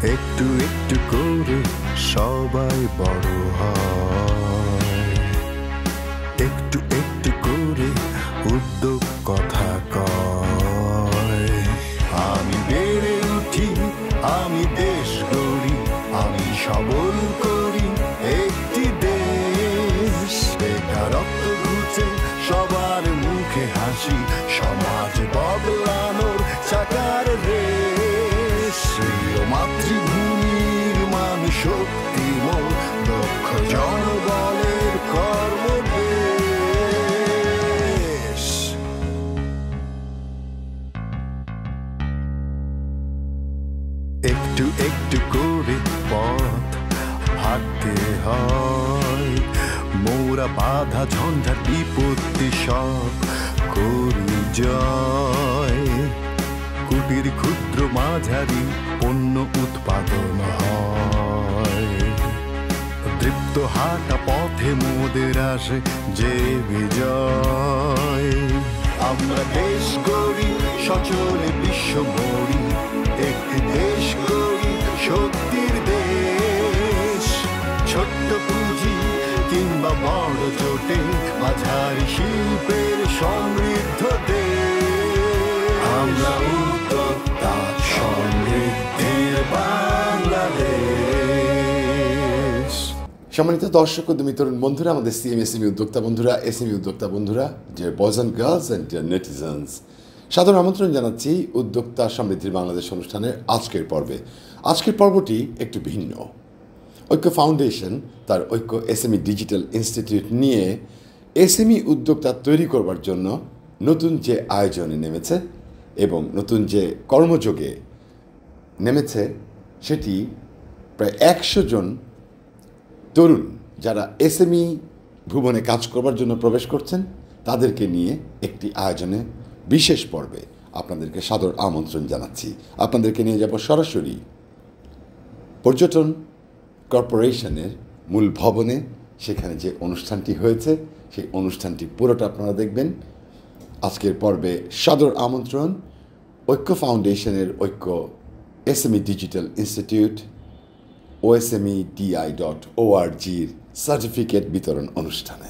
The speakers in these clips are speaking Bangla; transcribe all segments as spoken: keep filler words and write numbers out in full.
একটু একটু করে সবাই বড় হয়, একটু একটু করে উদ্যোগ কথা কয়। আমি বেড়ে উঠি, আমি দেশ গড়ি, আমি সবল করি একটি দেশ। বেকারত্ব ঘুচে সবার মুখে হাসি, সমাজ বদলানোর চাকার রেশ। মাতৃভূমির মানুষ শক্তিময়, দক্ষ জনবলের কর্মদেশ। একটু একটু করে পথ হাঁটতে হয়, মোরা বাধা ঝঞ্ঝাট বিপত্তি সব করি জয়। কুটির ক্ষুদ্র মাঝারি পণ্য উৎপাদন হয়, তৃপ্ত হাঁটা পথে মোদের আসে যে বিজয়। আমরা দেশ গড়ি, সচলে বিশ্ব মরি, একটি দেশ গড়ি শক্তির দেশ। ছোট্ট পুঁজি কিংবা বড় জোটে, মাঝারি শিল্পের সমৃদ্ধ দেশ। আমরা উদ্যোক্তা সমৃদ্ধির বাংলাদেশ। সম্মানিত দর্শক উদ্যমী তরুণ বন্ধুরা, আমাদের সিএমএসএমই উদ্যোক্তা বন্ধুরা, এসএমই উদ্যোক্তা বন্ধুরা, যে boys and girls and netizens, সাধারণ আমন্ত্রণ জানাচ্ছি উদ্যোক্তা সমৃদ্ধির বাংলাদেশ অনুষ্ঠানের আজকের পর্বে। আজকের পর্বটি একটু ভিন্ন। ঐক্য ফাউন্ডেশন তার ঐক্য এসএমই ডিজিটাল ইনস্টিটিউট নিয়ে এসএমই উদ্যোক্তা তৈরি করবার জন্য নতুন যে আয়োজনে নেমেছে এবং নতুন যে কর্মযোগে নেমেছে, সেটি প্রায় একশো জন তরুণ যারা এসএমই ভুবনে কাজ করবার জন্য প্রবেশ করছেন, তাদেরকে নিয়ে একটি আয়োজনে বিশেষ পর্বে আপনাদেরকে সাদর আমন্ত্রণ জানাচ্ছি। আপনাদেরকে নিয়ে যাব সরাসরি পর্যটন কর্পোরেশনের মূল ভবনে। সেখানে যে অনুষ্ঠানটি হয়েছে, সেই অনুষ্ঠানটি পুরোটা আপনারা দেখবেন। আজকের পর্বে সাদর আমন্ত্রণ ঐক্য ফাউন্ডেশনের Oikko SME digital institute OSME DI dot ওআরজির সার্টিফিকেট বিতরণ অনুষ্ঠানে।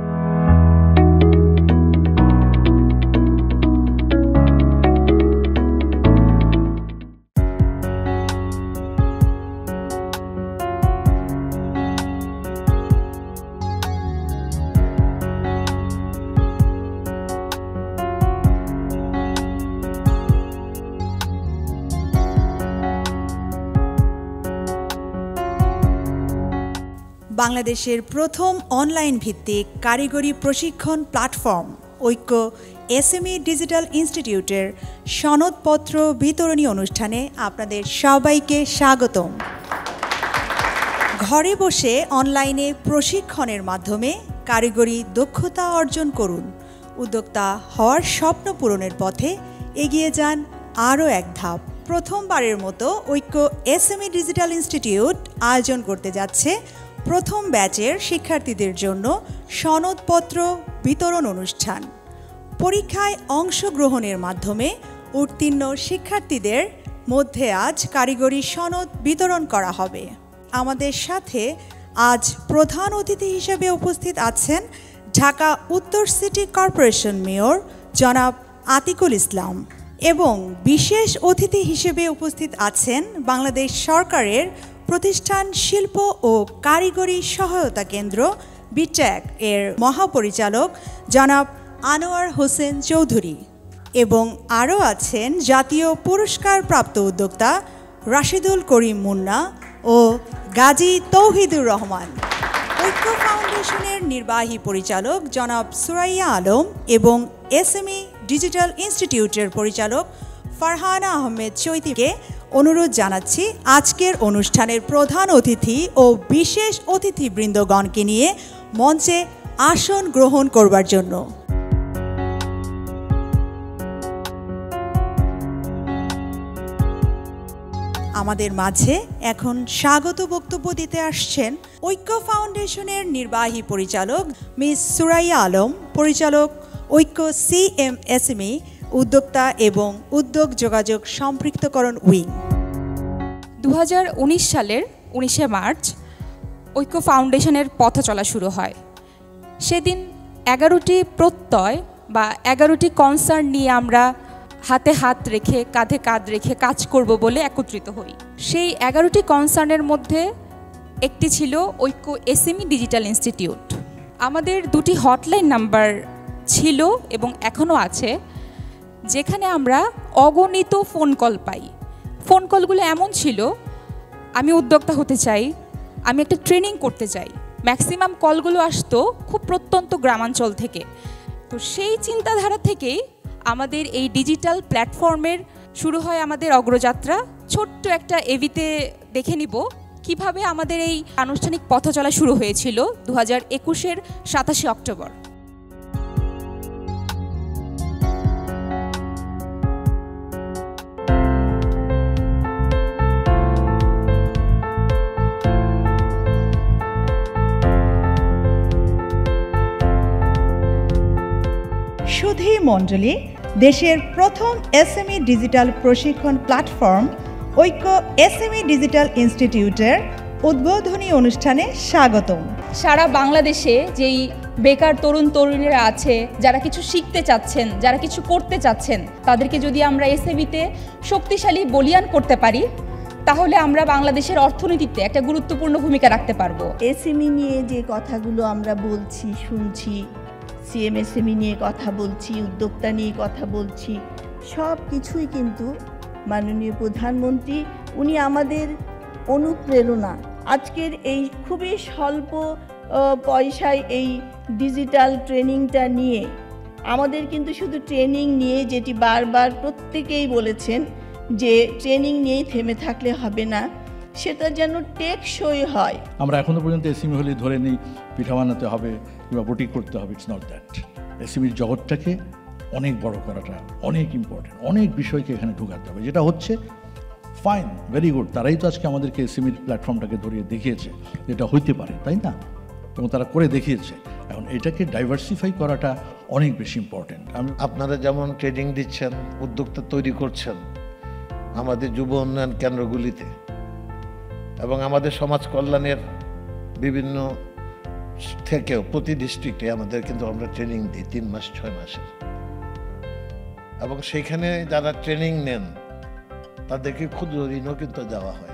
বাংলাদেশের প্রথম অনলাইন ভিত্তিক কারিগরি প্রশিক্ষণ প্ল্যাটফর্ম ঐক্য এসএমই ডিজিটাল ইনস্টিটিউটের সনদপত্র বিতরণী অনুষ্ঠানে আপনাদের সবাইকে স্বাগতম। ঘরে বসে অনলাইনে প্রশিক্ষণের মাধ্যমে কারিগরি দক্ষতা অর্জন করুন। উদ্যোক্তা হওয়ার স্বপ্ন পূরণের পথে এগিয়ে যান আরও এক ধাপ। প্রথমবারের মতো ঐক্য এসএমই ডিজিটাল ইনস্টিটিউট আয়োজন করতে যাচ্ছে প্রথম ব্যাচের শিক্ষার্থীদের জন্য সনদপত্র বিতরণ অনুষ্ঠান। পরীক্ষায় অংশগ্রহণের মাধ্যমে উত্তীর্ণ শিক্ষার্থীদের মধ্যে আজ কারিগরি সনদ বিতরণ করা হবে। আমাদের সাথে আজ প্রধান অতিথি হিসেবে উপস্থিত আছেন ঢাকা উত্তর সিটি কর্পোরেশন মেয়র জনাব আতিকুল ইসলাম এবং বিশেষ অতিথি হিসেবে উপস্থিত আছেন বাংলাদেশ সরকারের প্রতিষ্ঠান শিল্প ও কারিগরি সহায়তা কেন্দ্র বিট্যাক এর মহাপরিচালক জনাব আনোয়ার হোসেন চৌধুরী এবং আরও আছেন জাতীয় পুরস্কার প্রাপ্ত উদ্যোক্তা রাশিদুল করিম মুন্না ও গাজী তৌহিদুর রহমান, ঐক্য ফাউন্ডেশনের নির্বাহী পরিচালক জনাব সুরাইয়া আলম এবং এসএমই ডিজিটাল ইনস্টিটিউটের পরিচালক ফারহানা আহমেদ চৈতিকে অনুরোধ জানাচ্ছি আজকের অনুষ্ঠানের প্রধান অতিথি ও বিশেষ অতিথিবৃন্দগণকে নিয়ে মঞ্চে আসন গ্রহণ করবার জন্য। আমাদের মাঝে এখন স্বাগত বক্তব্য দিতে আসছেন ঐক্য ফাউন্ডেশনের নির্বাহী পরিচালক মিস সুরাইয়া আলম, পরিচালক ঐক্য সিএমএসএমই উদ্যোক্তা এবং উদ্যোগ যোগাযোগ সম্পৃক্তকরণ উইং। দু দু হাজার উনিশ সালের উনিশে মার্চ ঐক্য ফাউন্ডেশনের পথ চলা শুরু হয়। সেদিন এগারোটি প্রত্যয় বা এগারোটি কনসার্ন নিয়ে আমরা হাতে হাত রেখে কাঁধে কাঁধ রেখে কাজ করব বলে একত্রিত হই। সেই এগারোটি কনসার্নের মধ্যে একটি ছিল ঐক্য এসএমই ডিজিটাল ইনস্টিটিউট। আমাদের দুটি হটলাইন নাম্বার ছিল এবং এখনও আছে, যেখানে আমরা অগণিত ফোন কল পাই। ফোন কলগুলো এমন ছিল, আমি উদ্যোক্তা হতে চাই, আমি একটা ট্রেনিং করতে চাই। ম্যাক্সিমাম কলগুলো আসতো খুব প্রত্যন্ত গ্রামাঞ্চল থেকে। তো সেই চিন্তাধারা থেকেই আমাদের এই ডিজিটাল প্ল্যাটফর্মের শুরু হয় আমাদের অগ্রযাত্রা। ছোট্ট একটা এভিতে দেখে নিব কিভাবে আমাদের এই আনুষ্ঠানিক পথ চলা শুরু হয়েছিল দু হাজার একুশের সাতাশে অক্টোবর। সুধী মণ্ডলী, দেশের প্রথম এসএমই ডিজিটাল প্রশিক্ষণ প্ল্যাটফর্ম ঐক্য এসএমই ডিজিটাল ইনস্টিটিউটের উদ্বোধনী অনুষ্ঠানে স্বাগতম। সারা বাংলাদেশে যেই বেকার তরুণ তরুণীরা আছে, যারা কিছু শিখতে চাচ্ছেন, যারা কিছু করতে চাচ্ছেন, তাদেরকে যদি আমরা এসএমইতে শক্তিশালী বলিয়ান করতে পারি, তাহলে আমরা বাংলাদেশের অর্থনীতিতে একটা গুরুত্বপূর্ণ ভূমিকা রাখতে পারবো। এসএমই নিয়ে যে কথাগুলো আমরা বলছি, শুনছি, সিএমএসএমই নিয়ে কথা বলছি, উদ্যোক্তা নিয়ে কথা বলছি, সব কিছুই কিন্তু মাননীয় প্রধানমন্ত্রী উনি আমাদের অনুপ্রেরণা। আজকের এই খুবই স্বল্প পয়সায় এই ডিজিটাল ট্রেনিংটা নিয়ে আমাদের কিন্তু শুধু ট্রেনিং নিয়ে, যেটি বারবার প্রত্যেকেই বলেছেন যে ট্রেনিং নিয়েই থেমে থাকলে হবে না, সেটা যেন টেকসই হয়। আমরা এখনো পর্যন্ত এসএমই হলে ধরে নিই পিঠা বানাতে হবে কিংবা বুটিক করতে হবে। It's not that. এসএমইর জগৎটাকে অনেক বড় করাটা অনেক ইম্পর্টেন্ট, অনেক বিষয়কে এখানে ঢুকাতে হবে, যেটা হচ্ছে ফাইন, ভেরি গুড। তারাই তো আজকে আমাদেরকে এসএমইর প্ল্যাটফর্মটাকে ধরিয়ে দেখিয়েছে যেটা হইতে পারে, তাই না? এবং তারা করে দেখিয়েছে। এখন এটাকে ডাইভার্সিফাই করাটা অনেক বেশি ইম্পর্টেন্ট। আমি আপনারা যেমন ট্রেনিং দিচ্ছেন, উদ্যোক্তা তৈরি করছেন আমাদের যুব উন্নয়ন কেন্দ্রগুলিতে, এবং আমাদের সমাজ কল্যাণের বিভিন্ন থেকেও প্রতি ডিস্ট্রিক্টে আমাদের কিন্তু আমরা ট্রেনিং দিই তিন মাস ছয় মাসের, এবং সেইখানে যারা ট্রেনিং নেন তাদেরকে ক্ষুদ্র ঋণও কিন্তু দেওয়া হয়,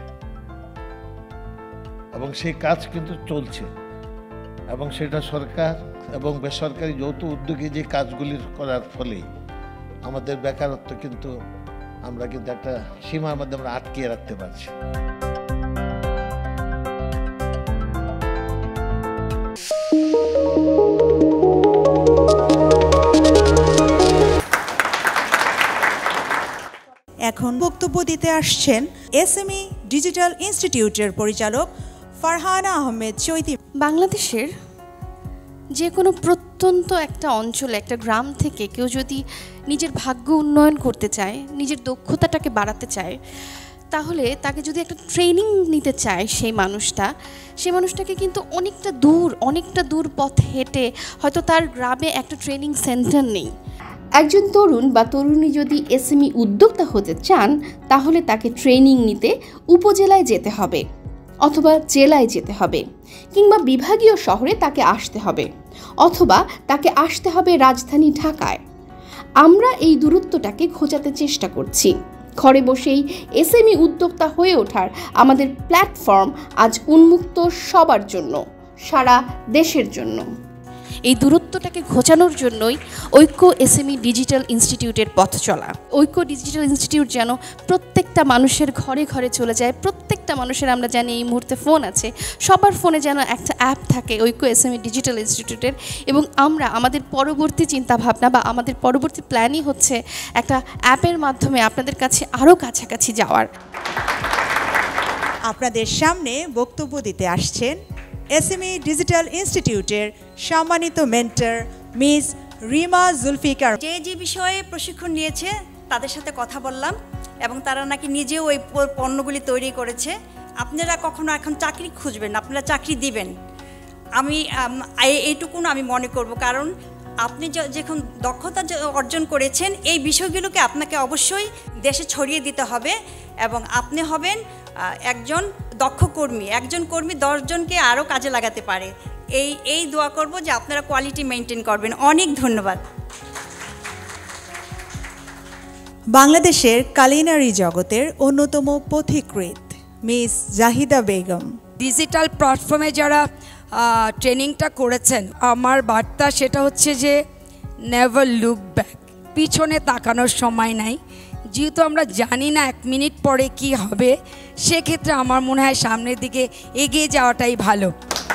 এবং সেই কাজ কিন্তু চলছে। এবং সেটা সরকার এবং বেসরকারি যৌথ উদ্যোগে যে কাজগুলি করার ফলে আমাদের বেকারত্ব কিন্তু আমরা কিন্তু একটা সীমার মধ্যে আমরা আটকিয়ে রাখতে পারছি। এখন বক্তব্য দিতে আসছেন এসএমই ডিজিটাল ইনস্টিটিউটের পরিচালক ফারহানা আহমেদ চৈতি। বাংলাদেশের যে কোনো প্রত্যন্ত একটা অঞ্চলে, একটা গ্রাম থেকে কেউ যদি নিজের ভাগ্য উন্নয়ন করতে চায়, নিজের দক্ষতাটাকে বাড়াতে চায়, তাহলে তাকে যদি একটা ট্রেনিং নিতে চায় সেই মানুষটা, সেই মানুষটাকে কিন্তু অনেকটা দূর অনেকটা দূর পথ হেঁটে, হয়তো তার গ্রামে একটা ট্রেনিং সেন্টার নেই। একজন তরুণ বা তরুণী যদি এসএমই উদ্যোক্তা হতে চান, তাহলে তাকে ট্রেনিং নিতে উপজেলায় যেতে হবে, অথবা জেলায় যেতে হবে, কিংবা বিভাগীয় শহরে তাকে আসতে হবে, অথবা তাকে আসতে হবে রাজধানী ঢাকায়। আমরা এই দূরত্বটাকে ঘোচাতে চেষ্টা করছি। ঘরে বসেই এসএমই উদ্যোক্তা হয়ে ওঠার আমাদের প্ল্যাটফর্ম আজ উন্মুক্ত সবার জন্য, সারা দেশের জন্য। এই দূরত্বটাকে ঘোচানোর জন্যই ঐক্য এসএমই ডিজিটাল ইনস্টিটিউটের পথ চলা। ঐক্য ডিজিটাল ইনস্টিটিউট যেন প্রত্যেকটা মানুষের ঘরে ঘরে চলে যায়। প্রত্যেকটা মানুষের, আমরা জানি এই মুহূর্তে ফোন আছে, সবার ফোনে যেন একটা অ্যাপ থাকে ঐক্য এসএমই ডিজিটাল ইনস্টিটিউটের। এবং আমরা আমাদের পরবর্তী চিন্তাভাবনা বা আমাদের পরবর্তী প্ল্যানই হচ্ছে একটা অ্যাপের মাধ্যমে আপনাদের কাছে আরও কাছাকাছি যাওয়ার। আপনাদের সামনে বক্তব্য দিতে আসছেন এসএমই ডিজিটাল ইনস্টিটিউটের সম্মানিত মেন্টর মিস রিমা জুলফিকার। যে যে বিষয়ে প্রশিক্ষণ নিয়েছে তাদের সাথে কথা বললাম, এবং তারা নাকি নিজেও ওই পণ্যগুলি তৈরি করেছে। আপনারা কখনো এখন চাকরি খুঁজবেন, আপনারা চাকরি দিবেন, আমি এইটুকুন আমি মনে করব। কারণ আপনি যখন দক্ষতা অর্জন করেছেন, এই বিষয়গুলোকে আপনাকে অবশ্যই দেশে ছড়িয়ে দিতে হবে, এবং আপনি হবেন একজন দক্ষ কর্মী একজন কর্মী দশজনকে আরও কাজে লাগাতে পারে। এই এই দোয়া করব যে আপনারা কোয়ালিটি মেনটেন করবেন। অনেক ধন্যবাদ। বাংলাদেশের কালিনারি জগতের অন্যতম পথিকৃৎ মিস জাহিদা বেগম। ডিজিটাল প্ল্যাটফর্মে যারা ট্রেনিংটা করেছেন, আমার বার্তা সেটা হচ্ছে যে নেভার লুক ব্যাক, পিছনে তাকানোর সময় নাই। যেহেতু আমরা জানি না এক মিনিট পরে কি হবে, সেক্ষেত্রে আমার মনে হয় সামনের দিকে এগিয়ে যাওয়াটাই ভালো।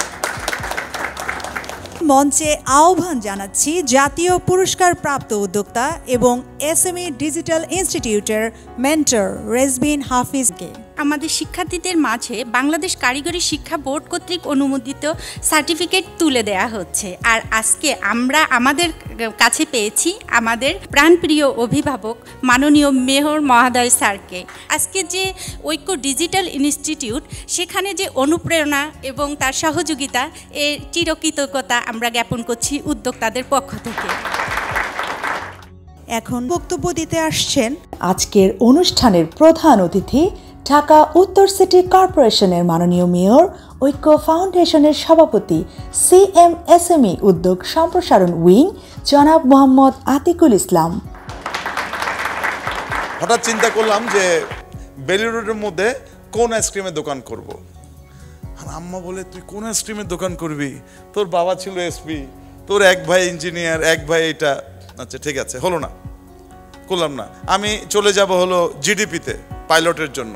মঞ্চে আহ্বান জানাচ্ছি জাতীয় পুরস্কার প্রাপ্ত উদ্যোক্তা এবং এসএমই ডিজিটাল ইনস্টিটিউটের মেন্টর রেজবিন হাফিজকে। আমাদের শিক্ষার্থীদের মাঝে বাংলাদেশ কারিগরি শিক্ষা বোর্ড কর্তৃক অনুমোদিত সার্টিফিকেট তুলে দেওয়া হচ্ছে। আর আজকে আমরা আমাদের কাছে পেয়েছি আমাদের প্রাণপ্রিয় অভিভাবক মাননীয় মেয়র মহোদয় স্যারকে। আজকে যে ঐক্য ডিজিটাল ইনস্টিটিউট, সেখানে যে অনুপ্রেরণা এবং তার সহযোগিতা, এর চিরকৃতজ্ঞতা আমরা জ্ঞাপন করছি উদ্যোক্তাদের পক্ষ থেকে। এখন বক্তব্য দিতে আসছেন আজকের অনুষ্ঠানের প্রধান অতিথি, ঢাকা উত্তর সিটি কর্পোরেশনের মাননীয় মেয়র, ঐক্য ফাউন্ডেশনের সভাপতি, সিএমএসএমই উদ্যোগ সম্প্রসারণ উইং, জনাব মোহাম্মদ আতিকুল ইসলাম। হঠাৎ চিন্তা করলাম যে বেলি রোডের মধ্যে কোন আইসক্রিমের দোকান করব। আর আম্মা বলে, তুই কোন আইসক্রিমের দোকান করবি? তোর বাবা ছিল এসপি, তোর এক ভাই ইঞ্জিনিয়ার, এক ভাই এটা। আচ্ছা ঠিক আছে, হলো না, করলাম না। আমি চলে যাব হলো জিডিপিতে পাইলটের জন্য,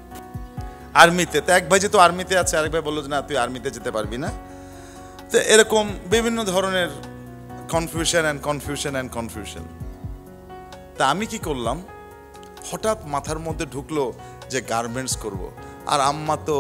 আর্মিতে। তো এক ভাই যেহেতু আর্মিতে আছে, আরেক ভাই বললো যে না তুই আর্মিতে যেতে পারবি না। তো এরকম বিভিন্ন ধরনের confusion and confusion and confusion. তা আমি কি করলাম, হঠাৎ মাথার মধ্যে ঢুকলো যে গার্মেন্টস করব। আর আম্মা তো,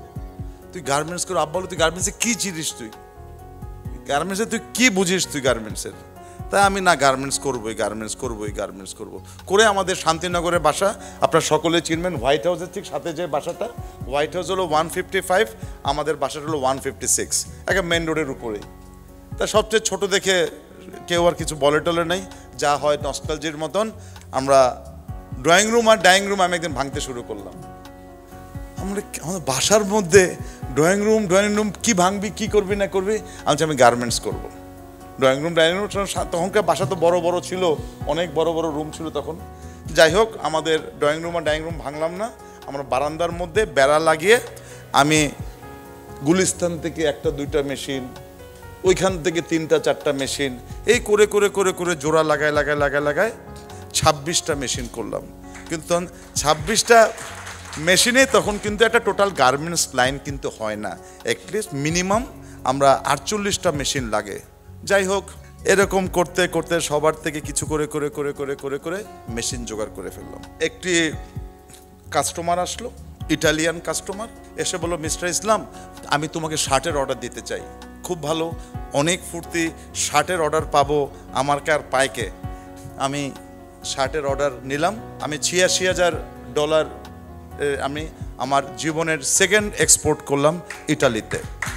তুই গার্মেন্টস করো। আব্বা বলো, তুই গার্মেন্টসে কী চিনিস? তুই গার্মেন্টসে তুই কী বুঝিস? তুই গার্মেন্টসের। তাই আমি না গার্মেন্টস করবোই, গার্মেন্টস করবোই, গার্মেন্টস করবো করে আমাদের শান্তিনগরের বাসা, আপনারা সকলে চিনবেন, হোয়াইট হাউসের ঠিক সাথে যে বাসাটা, হোয়াইট হাউস হলো ওয়ান ফিফটি ফাইভ, আমাদের বাসাটা হলো ওয়ান ফিফটি সিক্স, একটা মেন রোডের উপরেই। তা সবচেয়ে ছোট দেখে কেউ আর কিছু বলে টলে নেই, যা হয় নস্টালজির মতন। আমরা ড্রয়িং রুম আর ডাইনিং রুম আমি একদিন ভাঙতে শুরু করলাম। আমরা আমাদের বাসার মধ্যে ড্রয়িং রুম ড্রয়িং রুম কী ভাঙবি, কী করবি না করবি? আমি আমি গার্মেন্টস করবো। ড্রয়িং রুম ডাইনিং রুম, তখনকার বাসা তো বড় বড় ছিল, অনেক বড় বড় রুম ছিল তখন। যাই হোক, আমাদের ড্রয়িং রুম আর ডাইনিং রুম ভাঙলাম না, আমরা বারান্দার মধ্যে বেড়া লাগিয়ে আমি গুলিস্তান থেকে একটা দুইটা মেশিন, ওইখান থেকে তিনটা চারটা মেশিন, এই করে করে করে করে জোড়া লাগায় লাগায় লাগায় লাগায় ছাব্বিশটা মেশিন করলাম। কিন্তু তখন ছাব্বিশটা মেশিনে তখন কিন্তু একটা টোটাল গার্মেন্টস লাইন কিন্তু হয় না, অ্যাটলিস্ট মিনিমাম আমরা আটচল্লিশটা মেশিন লাগে। যাই হোক, এরকম করতে করতে সবার থেকে কিছু করে করে করে করে করে করে মেশিন জোগাড় করে ফেললাম। একটি কাস্টমার আসলো, ইটালিয়ান কাস্টমার, এসে বলল, মিস্টার ইসলাম, আমি তোমাকে শার্টের অর্ডার দিতে চাই। খুব ভালো, অনেক ফুর্তি, শার্টের অর্ডার পাবো, আমার কার পাইকে। আমি শার্টের অর্ডার নিলাম। আমি ছিয়াশি হাজার ডলার আমি আমার জীবনের সেকেন্ড এক্সপোর্ট করলাম ইটালিতে।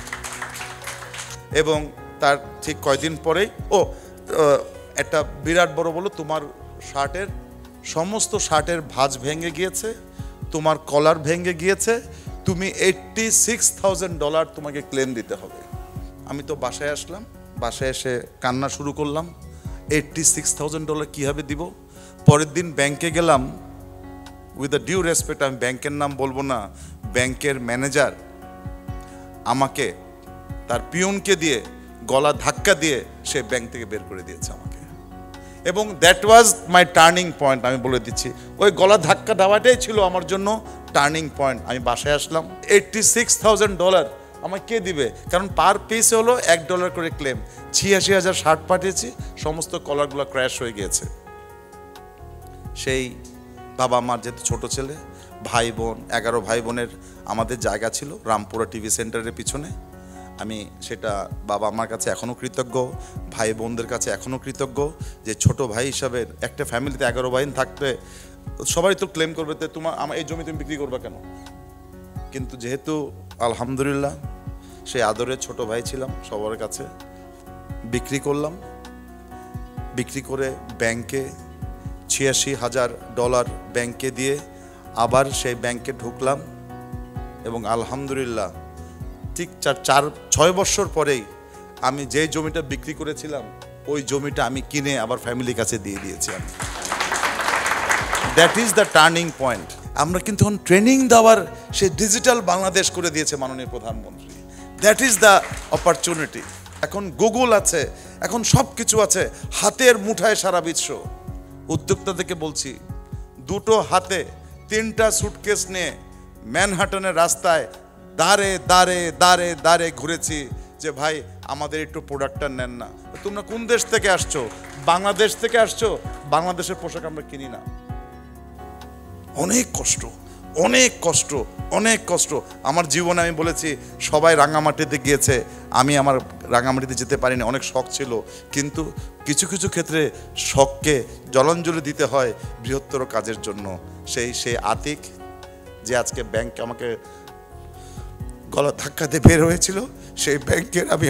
এবং তার ঠিক কয়দিন পরেই ও একটা বিরাট বড় বলো, তোমার শার্টের সমস্ত শার্টের ভাঁজ ভেঙে গিয়েছে, তোমার কলার ভেঙে গিয়েছে, তুমি এইট্টি সিক্স থাউজেন্ড ডলার তোমাকে ক্লেম দিতে হবে। আমি তো বাসায় আসলাম, বাসায় এসে কান্না শুরু করলাম, এইট্টি সিক্স থাউজেন্ড ডলার কীভাবে দিব? পরের দিন ব্যাংকে গেলাম, উইথ দ্য ডিউ রেসপেক্ট, আমি ব্যাংকের নাম বলবো না, ব্যাংকের ম্যানেজার আমাকে তার পিয়নকে দিয়ে গলা ধাক্কা দিয়ে সে ব্যাংক থেকে বের করে দিয়েছে আমাকে। এবং that was my turning point. আমি বলে দিচ্ছি, ওই গলা ধাক্কা দেওয়াটাই ছিল আমার জন্য টার্নিং পয়েন্ট। আমি বাসায় আসলাম, এইট্টি সিক্স থাউজেন্ড ডলার আমাকে কে দিবে? কারণ পার পিসে হলো এক ডলার করে ক্লেম। ছিয়াশি হাজার শার্ট পাঠিয়েছি, সমস্ত কলারগুলো ক্র্যাশ হয়ে গিয়েছে। সেই বাবা মার যেহেতু ছোটো ছেলে, ভাই বোন, এগারো ভাই বোনের আমাদের জায়গা ছিল রামপুরা টিভি সেন্টারের পিছনে। আমি সেটা বাবা আমার কাছে এখনও কৃতজ্ঞ, ভাই বোনদের কাছে এখনও কৃতজ্ঞ যে ছোট ভাই হিসাবে একটা ফ্যামিলিতে এগারো ভাই থাকতে সবাই তো ক্লেম করবে, তো তোমার আমার এই জমি তুমি বিক্রি করবে কেন? কিন্তু যেহেতু আলহামদুলিল্লাহ সেই আদরের ছোট ভাই ছিলাম সবার কাছে, বিক্রি করলাম। বিক্রি করে ব্যাংকে ছিয়াশি হাজার ডলার ব্যাংকে দিয়ে আবার সেই ব্যাংকে ঢুকলাম। এবং আলহামদুলিল্লাহ ঠিক চার চার ছয় বছর পরেই আমি যে জমিটা বিক্রি করেছিলাম ওই জমিটা আমি কিনে আবার ফ্যামিলির কাছে দিয়ে দিয়েছি আমি। That is the turning point. আমরা কিন্তু এখন ট্রেনিং দেওয়ার সে ডিজিটাল বাংলাদেশ করে দিয়েছে মাননীয় প্রধানমন্ত্রী। That is the opportunity. এখন গুগল আছে, এখন সব কিছু আছে হাতের মুঠায় সারা বিশ্ব। উদ্যোক্তাদেরকে বলছি, দুটো হাতে তিনটা সুটকেস নিয়ে ম্যানহাটনের রাস্তায় দাঁড়ে দাঁড়ে দাঁড়ে দাঁড়ে ঘুরেছি যে ভাই আমাদের একটু প্রোডাক্টটা নেন না। তোমরা কোন দেশ থেকে আসছো? বাংলাদেশ থেকে আসছো, বাংলাদেশের পোশাক আমরা কিনি না। অনেক কষ্ট, অনেক কষ্ট, অনেক কষ্ট। আমার জীবনে আমি বলেছি সবাই রাঙামাটিতে গিয়েছে, আমি আমার রাঙামাটিতে যেতে পারিনি, অনেক শখ ছিল। কিন্তু কিছু কিছু ক্ষেত্রে শখকে জলাঞ্জলি দিতে হয় বৃহত্তর কাজের জন্য। সেই সেই আতিক যে আজকে ব্যাংক আমাকে গলা ধাক্কাতে বের হয়েছিল, সেই ব্যাংকের আমি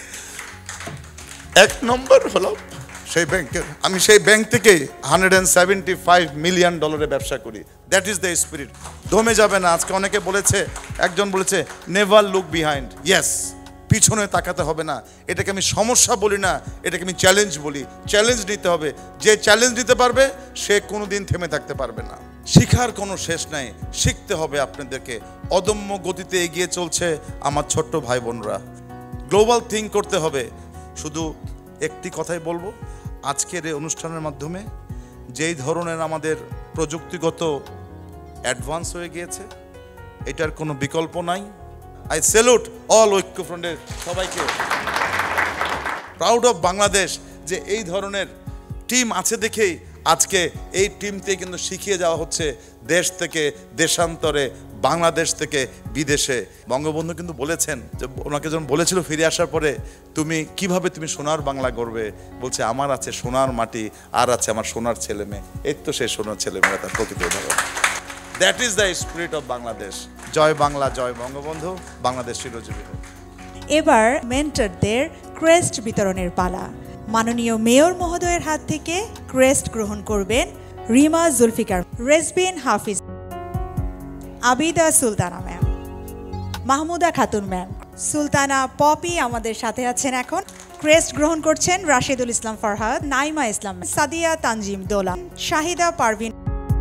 এক নম্বর হলো সেই ব্যাংকের। আমি সেই ব্যাংক থেকেই hundred and seventy five million ডলারের ব্যবসা করি। That is the spirit. দমে যাবে না। আজকে অনেকে বলেছে, একজন বলেছে নেভার লুক বিহাইন্ড। ইয়েস, পিছনে তাকাতে হবে না। এটাকে আমি সমস্যা বলি না, এটাকে আমি চ্যালেঞ্জ বলি। চ্যালেঞ্জ নিতে হবে। যে চ্যালেঞ্জ নিতে পারবে সে কোনো দিন থেমে থাকতে পারবে না। শিখার কোনো শেষ নাই, শিখতে হবে আপনাদেরকে। অদম্য গতিতে এগিয়ে চলছে আমার ছোট্ট ভাই বোনরা। গ্লোবাল থিঙ্ক করতে হবে। শুধু একটি কথাই বলবো, আজকের এই অনুষ্ঠানের মাধ্যমে যেই ধরনের আমাদের প্রযুক্তিগত অ্যাডভান্স হয়ে গিয়েছে, এটার কোনো বিকল্প নাই। আই স্যালুট অল ঐক্যফ্রন্টের সবাইকে। প্রাউড অফ বাংলাদেশ যে এই ধরনের টিম আছে দেখেই আজকে এই টিমতে কিন্তু শিখিয়ে যাওয়া হচ্ছে দেশ থেকে দেশান্তরে, বাংলাদেশ থেকে বিদেশে। বঙ্গবন্ধু কিন্তু বলেছেন যে ওনাকে যখন বলেছিল ফিরে আসার পরে, তুমি কিভাবে তুমি সোনার বাংলা গড়বে, বলছে আমার আছে সোনার মাটি আর আছে আমার সোনার ছেলে মেয়ে। এই তো সেই সোনার ছেলে মেয়েরা তার প্রকৃত উদাহরণ। That is the spirit of Bangladesh. জয় বাংলা, জয় বঙ্গবন্ধু, বাংলাদেশ চিরজীবী হোক। এবার মেন্টরদের ক্রেস্ট বিতরণের পালা। মাননীয় মেয়র মহোদয়ের হাত থেকে ক্রেস্ট গ্রহণ করবেন রিমা জুলফিকার, রেজবিন হাফিজ, আবিদা সুলতানা ম্যাম, মাহমুদা খাতুন ম্যাম, সুলতানা পপি আমাদের সাথে আছেন এখন। ক্রেস্ট গ্রহণ করছেন রাশেদুল ইসলাম ফারহাদ, নাইমা ইসলাম, সাদিয়া তানজিম দোলা, শাহিদা পারভিন।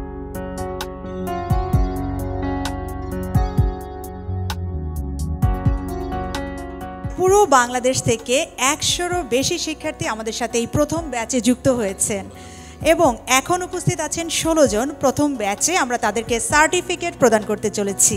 পুরো বাংলাদেশ থেকে একশোরও বেশি শিক্ষার্থী আমাদের সাথে এই প্রথম ব্যাচে যুক্ত হয়েছেন এবং এখন উপস্থিত আছেন ষোলো জন। প্রথম ব্যাচে আমরা তাদেরকে সার্টিফিকেট প্রদান করতে চলেছি।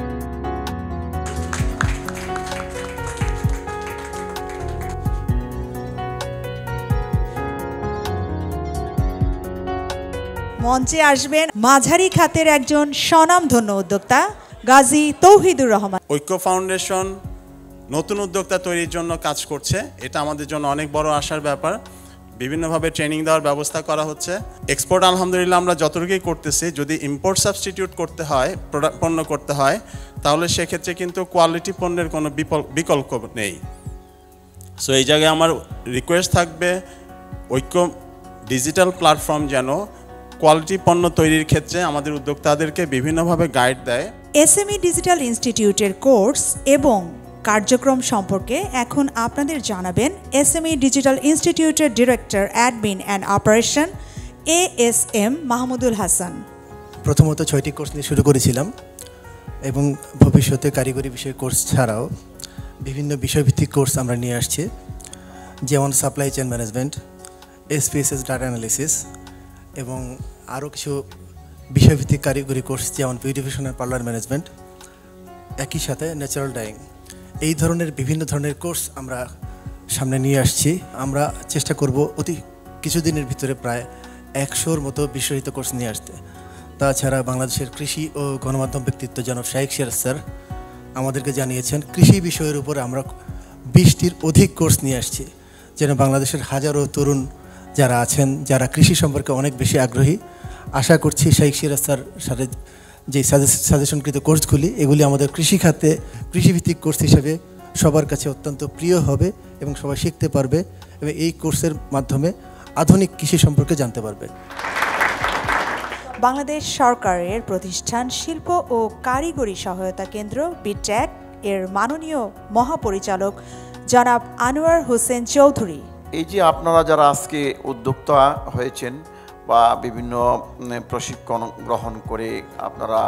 মঞ্চে আসবেন মাঝারি খাতের একজন স্বনামধন্য উদ্যোক্তা গাজী তৌহিদুর রহমান। ঐক্য ফাউন্ডেশন নতুন উদ্যোক্তা তৈরির জন্য কাজ করছে। এটা আমাদের জন্য অনেক বড় আশার ব্যাপার। বিভিন্নভাবে ট্রেনিং দেওয়ার ব্যবস্থা করা হচ্ছে। এক্সপোর্ট আলহামদুলিল্লাহ আমরা যতটুকুই করতেছি, যদি ইম্পোর্ট সাবস্টিটিউট করতে হয়, পণ্য করতে হয়, তাহলে সেক্ষেত্রে কিন্তু কোয়ালিটি পণ্যের কোনো বিকল্প নেই। সো এই জায়গায় আমার রিকোয়েস্ট থাকবে, ঐক্য ডিজিটাল প্ল্যাটফর্ম যেন কোয়ালিটি পণ্য তৈরির ক্ষেত্রে আমাদের উদ্যোক্তাদেরকে বিভিন্নভাবে গাইড দেয়। এসএমই ডিজিটাল ইনস্টিটিউটের কোর্স এবং কার্যক্রম সম্পর্কে এখন আপনাদের জানাবেন এসএমই ডিজিটাল ইনস্টিটিউটের director admin and operation A S M Mahmudul Hasan. প্রথমত ছয়টি কোর্স নিয়ে শুরু করেছিলাম এবং ভবিষ্যতে কারিগরি বিষয় কোর্স ছাড়াও বিভিন্ন বিষয়ভিত্তিক কোর্স আমরা নিয়ে আসছি, যেমন supply chain management, SPSS data analysis এবং আরও কিছু বিষয়ভিত্তিক কারিগরি কোর্স যেমন বিউটিফিকেশন অ্যান্ড পার্লার ম্যানেজমেন্ট, একই সাথে ন্যাচারাল ডাইং। এই ধরনের বিভিন্ন ধরনের কোর্স আমরা সামনে নিয়ে আসছি। আমরা চেষ্টা করব অতি কিছুদিনের ভিতরে প্রায় একশোর মতো বিষয়হিত কোর্স নিয়ে আসতে। তাছাড়া বাংলাদেশের কৃষি ও গণমাধ্যম ব্যক্তিত্ব জনাব শাইখ সিরাজ স্যার আমাদেরকে জানিয়েছেন কৃষি বিষয়ের উপর আমরা বিশটির অধিক কোর্স নিয়ে আসছি, যেন বাংলাদেশের হাজারো তরুণ যারা আছেন, যারা কৃষি সম্পর্কে অনেক বেশি আগ্রহী, আশা করছি শাইখ সিরাজ স্যার সাথে যে সাজেশনকৃত কোর্সগুলি, এগুলি আমাদের কৃষি খাতে কৃষিভিত্তিক কোর্স হিসেবে সবার কাছে অত্যন্ত প্রিয় হবে এবং সবাই শিখতে পারবে এবং এই কোর্সের মাধ্যমে আধুনিক কৃষি সম্পর্কে জানতে পারবে। বাংলাদেশ সরকারের প্রতিষ্ঠান শিল্প ও কারিগরি সহায়তা কেন্দ্র বিট্যাক এর মাননীয় মহাপরিচালক জনাব আনোয়ার হোসেন চৌধুরী। এই যে আপনারা যারা আজকে উদ্যোক্তা হয়েছেন বা বিভিন্ন প্রশিক্ষণ গ্রহণ করে আপনারা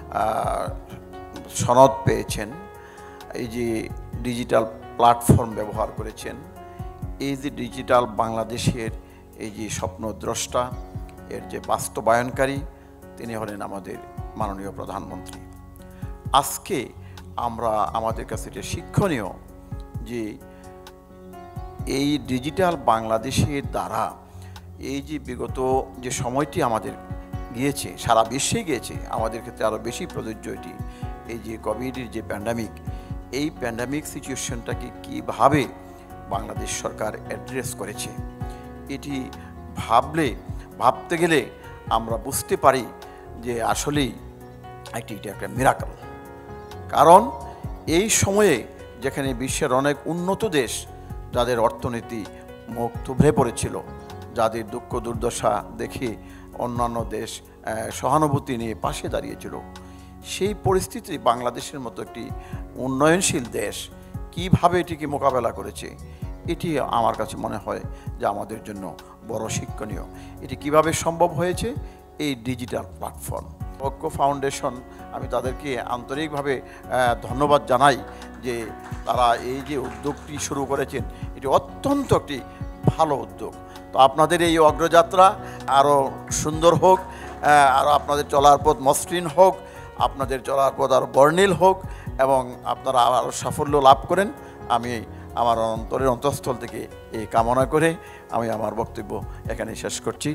সনদ পেয়েছেন, এই যে ডিজিটাল প্ল্যাটফর্ম ব্যবহার করেছেন, এই যে ডিজিটাল বাংলাদেশের এই যে স্বপ্নদ্রষ্টা, এর যে বাস্তবায়নকারী, তিনি হলেন আমাদের মাননীয় প্রধানমন্ত্রী। আজকে আমরা আমাদের কাছে এটা শিক্ষণীয় যে এই ডিজিটাল বাংলাদেশের দ্বারা এই যে বিগত যে সময়টি আমাদের গিয়েছে, সারা বিশ্বে গিয়েছে, আমাদের ক্ষেত্রে আরও বেশি প্রযোজ্য এটি, এই যে কোভিডের যে প্যান্ডামিক, এই প্যান্ডামিক সিচুয়েশনটাকে কীভাবে বাংলাদেশ সরকার অ্যাড্রেস করেছে, এটি ভাবলে ভাবতে গেলে আমরা বুঝতে পারি যে আসলেই একটি এটা একটা মিরাকল। কারণ এই সময়ে যেখানে বিশ্বের অনেক উন্নত দেশ, যাদের অর্থনীতি মুখ থুবড়ে পড়েছিল, যাদের দুঃখ দুর্দশা দেখে অন্যান্য দেশ সহানুভূতি নিয়ে পাশে দাঁড়িয়েছিল, সেই পরিস্থিতি বাংলাদেশের মতো একটি উন্নয়নশীল দেশ কিভাবে এটিকে মোকাবেলা করেছে, এটি আমার কাছে মনে হয় যে আমাদের জন্য বড় শিক্ষণীয়। এটি কিভাবে সম্ভব হয়েছে? এই ডিজিটাল প্ল্যাটফর্ম। ঐক্য ফাউন্ডেশন, আমি তাদেরকে আন্তরিকভাবে ধন্যবাদ জানাই যে তারা এই যে উদ্যোগটি শুরু করেছেন, এটি অত্যন্ত একটি ভালো উদ্যোগ। তো আপনাদের এই অগ্রযাত্রা আরও সুন্দর হোক, আরও আপনাদের চলার পথ মসৃণ হোক, আপনাদের চলার পথ আরও বর্ণিল হোক এবং আপনারা আরও সাফল্য লাভ করেন। আমি আমার অন্তরের অন্তঃস্থল থেকে এই কামনা করে আমি আমার বক্তব্য এখানে শেষ করছি।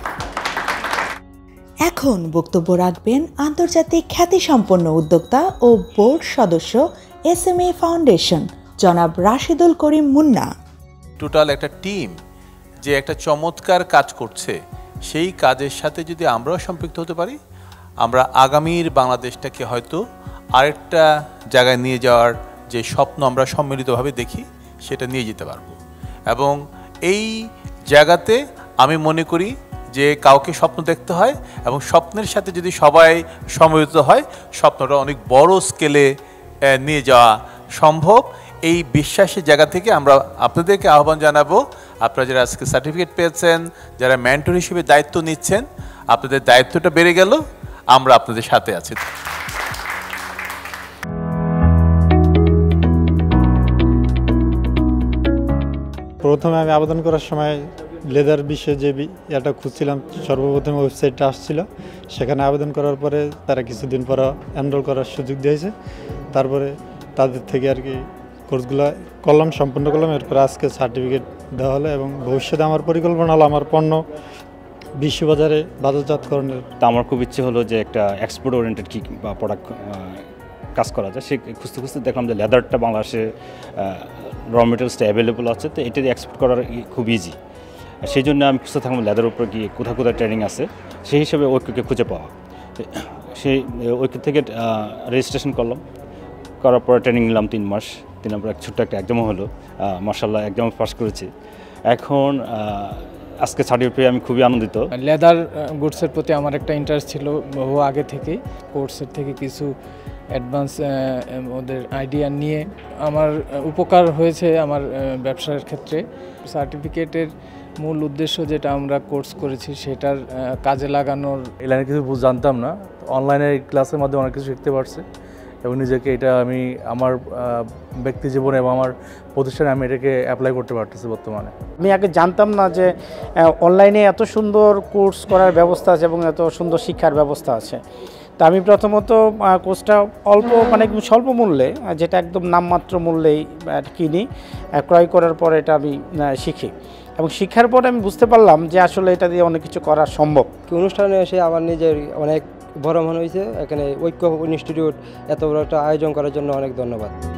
এখন বক্তব্য রাখবেন আন্তর্জাতিক খ্যাতিসম্পন্ন উদ্যোক্তা ও বোর্ড সদস্য এস এম এ ফাউন্ডেশন জনাব রাশিদুল করিম মুন্না। টোটাল একটা টিম যে একটা চমৎকার কাজ করছে, সেই কাজের সাথে যদি আমরাও সম্পৃক্ত হতে পারি, আমরা আগামীর বাংলাদেশটাকে হয়তো আরেকটা জায়গায় নিয়ে যাওয়ার যে স্বপ্ন আমরা সম্মিলিতভাবে দেখি, সেটা নিয়ে যেতে পারবো। এবং এই জায়গাতে আমি মনে করি যে কাউকে স্বপ্ন দেখতে হয় এবং স্বপ্নের সাথে যদি সবাই সম্মিলিত হয়, স্বপ্নটা অনেক বড় স্কেলে নিয়ে যাওয়া সম্ভব। এই বিশ্বাসের জায়গা থেকে আমরা আপনাদেরকে আহ্বান জানাবো, আপনারা যারা আজকে সার্টিফিকেট পেয়েছেন, যারা মেন্টর হিসেবে দায়িত্ব নিচ্ছেন, আপনাদের দায়িত্বটা বেড়ে গেল, আমরা আপনাদের সাথে আছি। প্রথমে আমি আবেদন করার সময় লেদার বিষয়ে যে এটা খুঁজছিলাম, সর্বপ্রথম ওয়েবসাইটটা আসছিল, সেখানে আবেদন করার পরে তারা কিছুদিন পর এনরোল করার সুযোগ দিয়েছে। তারপরে তাদের থেকে আর কি কোর্সগুলো করলাম, সম্পূর্ণ করলাম। এরপর আজকে সার্টিফিকেট দেওয়া হলো এবং ভবিষ্যতে আমার পরিকল্পনা হলো আমার পণ্য বিশ্ববাজারে বাজারজাতকরণের। তা আমার খুব ইচ্ছে হলো যে একটা এক্সপোর্ট ওরিয়েন্টেড কি বা প্রোডাক্ট কাজ করা যায়। সে খুঁজতে খুঁজতে দেখলাম যে লেদারটা বাংলাদেশে র মেটেরিয়ালসটা অ্যাভেলেবল আছে, তো এটা এক্সপোর্ট করার খুব ইজি। সেই জন্য আমি খুঁজতে থাকলাম লেদারের উপর গিয়ে কোথাও কোথাও ট্রেনিং আছে, সেই হিসেবে ঐক্যকে খুঁজে পাওয়া। সেই ঐক্য থেকে রেজিস্ট্রেশন করলাম, করার পরে ট্রেনিং নিলাম তিন মাস। তিন নম্বর এক ছোট্ট একটা এক্সামও হলো, মার্শাল্লাহ এক্সামে পাস করেছি। এখন আজকে সার্টিফিকেট পেয়ে আমি খুবই আনন্দিত। লেদার গুডসের প্রতি আমার একটা ইন্টারেস্ট ছিল বহু আগে থেকেই। কোর্সের থেকে কিছু অ্যাডভান্স ওদের আইডিয়া নিয়ে আমার উপকার হয়েছে আমার ব্যবসার ক্ষেত্রে। সার্টিফিকেটের মূল উদ্দেশ্য যেটা আমরা কোর্স করেছি সেটার কাজে লাগানোর। এই লাইনে কিছু জানতাম না, অনলাইনে ক্লাসের মাধ্যমে অনেক কিছু শিখতে পারছে এবং নিজেকে এটা আমি আমার ব্যক্তি জীবনে এবং আমার প্রতিষ্ঠানে আমি এটাকে অ্যাপ্লাই করতে পারতেছি বর্তমানে। আমি আগে জানতাম না যে অনলাইনে এত সুন্দর কোর্স করার ব্যবস্থা আছে এবং এত সুন্দর শিক্ষার ব্যবস্থা আছে। তা আমি প্রথমত কোর্সটা অল্প মানে স্বল্প মূল্যে, যেটা একদম নামমাত্র মূল্যেই কিনি, ক্রয় করার পর এটা আমি শিখি এবং শিক্ষার পরে আমি বুঝতে পারলাম যে আসলে এটা দিয়ে অনেক কিছু করা সম্ভব। অনুষ্ঠানে এসে আমার নিজের অনেক বড় মনে হয়েছে। এখানে ঐক্য ইনস্টিটিউট এত বড় একটা আয়োজন করার জন্য অনেক ধন্যবাদ।